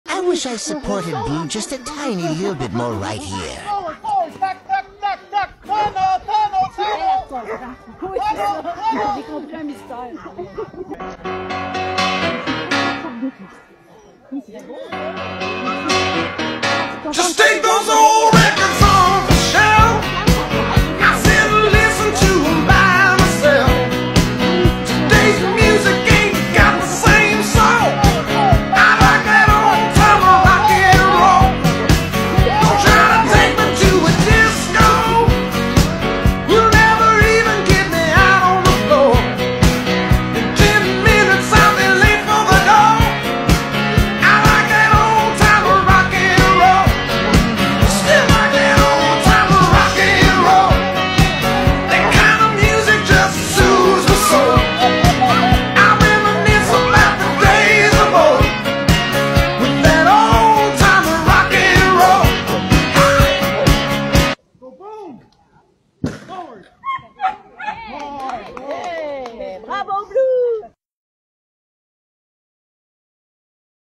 I wish I supported Blue just a tiny little bit more right here. Just take those old records off the shelf. I sit and listen to them by myself. Today's music ain't got the same soul. I like that old time of rock and roll. Don't try to take me to a disco. You'll never even get me out on the floor. In 10 minutes I'll be late for the door. I like that old time of rock and roll. Still like that old time of rock and roll. That kind of music just soothes my soul. I reminisce about the days of old with that old time of rock and roll. Go boom! Forward! Bravo Blue!